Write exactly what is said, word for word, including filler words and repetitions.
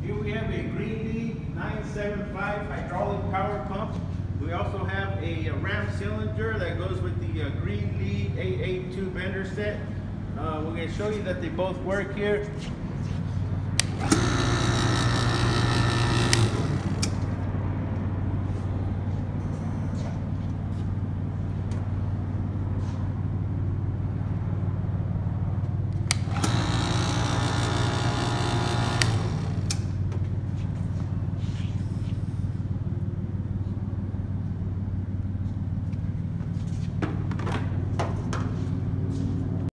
Here we have a Greenlee nine seven five hydraulic power pump. We also have a, a ram cylinder that goes with the uh, Greenlee A eighty-two bender set. Uh, we're going to show you that they both work here.